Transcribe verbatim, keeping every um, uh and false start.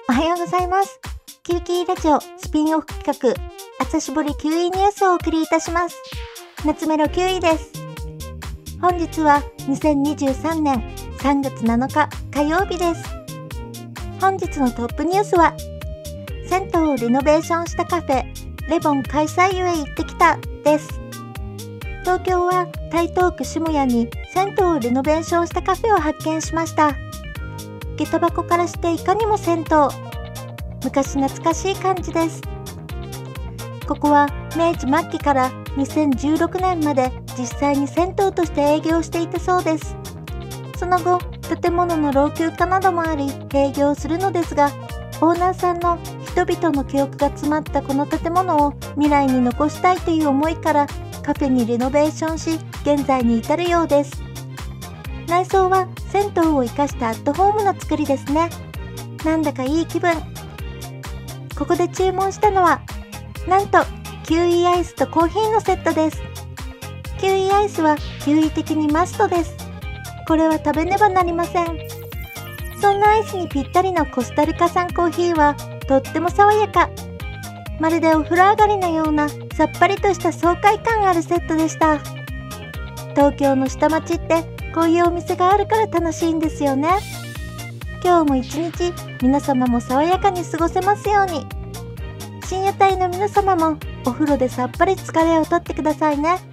おはようございます。キューキーラジオスピンオフ企画、朝絞りキューイーニュースをお送りいたします。夏メロキューイです。本日はにせんにじゅうさんねんさんがつなのか火曜日です。本日のトップニュースは、銭湯をリノベーションしたカフェ、レボン開催湯へ行ってきたです。東京は台東区下谷に銭湯をリノベーションしたカフェを発見しました。下駄箱からしていかにも銭湯。昔懐かしい感じです。ここはめいち末期からにせんじゅうろくねんまで実際に銭湯として営業していたそうです。その後、建物の老朽化などもあり営業するのですが、オーナーさんの人々の記憶が詰まったこの建物を未来に残したいという思いからカフェにリノベーションし、現在に至るようです。内装は銭湯を生かしたアットホームな作りですね。なんだかいい気分。ここで注文したのは、なんとキウイアイスとコーヒーのセットです。キウイアイスはキウイ的にマストです。これは食べねばなりません。そんなアイスにぴったりのコスタリカ産コーヒーはとっても爽やか。まるでお風呂上がりのようなさっぱりとした爽快感あるセットでした。東京の下町ってこういうお店があるから楽しいんですよね。今日も一日皆様も爽やかに過ごせますように。深夜帯の皆様もお風呂でさっぱり疲れをとってくださいね。